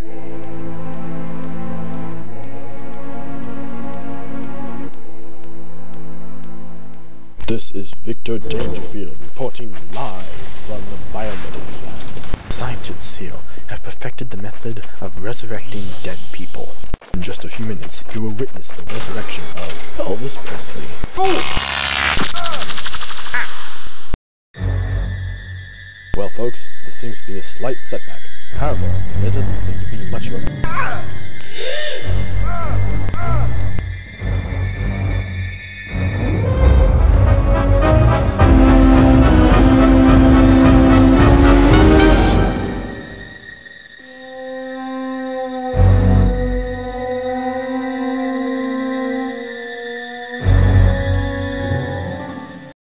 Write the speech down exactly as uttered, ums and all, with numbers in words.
This is Victor Dangerfield reporting live from the biomedics lab. Scientists here have perfected the method of resurrecting dead people. In just a few minutes, you will witness the resurrection of Elvis Presley. Well folks, this seems to be a slight setback. However, there doesn't seem to be much of a...